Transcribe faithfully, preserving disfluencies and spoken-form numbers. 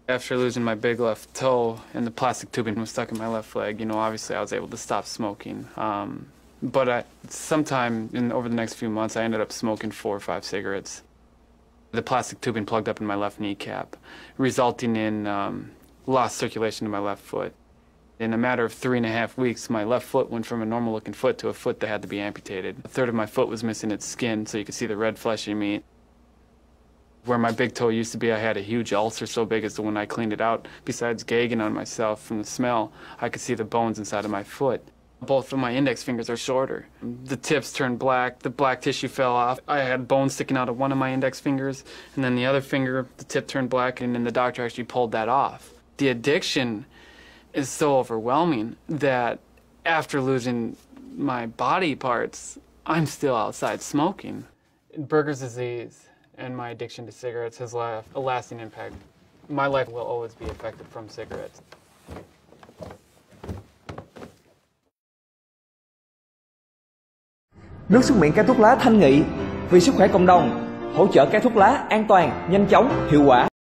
After losing my big left toe and the plastic tubing was stuck in my left leg, you know, obviously I was able to stop smoking. Um, but I, sometime in, over the next few months, I ended up smoking four or five cigarettes. The plastic tubing plugged up in my left kneecap, resulting in um, lost circulation to my left foot. In a matter of three and a half weeks, my left foot went from a normal-looking foot to a foot that had to be amputated. A third of my foot was missing its skin, so you could see the red fleshy meat. Where my big toe used to be, I had a huge ulcer so big as that when I cleaned it out, besides gagging on myself from the smell, I could see the bones inside of my foot. Both of my index fingers are shorter. The tips turned black, the black tissue fell off. I had bones sticking out of one of my index fingers, and then the other finger, the tip turned black, and then the doctor actually pulled that off. The addiction is so overwhelming that after losing my body parts, I'm still outside smoking. Buerger's disease and my addiction to cigarettes has left a lasting impact. My life will always be affected from cigarettes. Nước súc miệng cây thuốc lá Thanh Nghị vì sức khỏe cộng đồng, hỗ trợ cây thuốc lá an toàn, nhanh chóng, hiệu quả.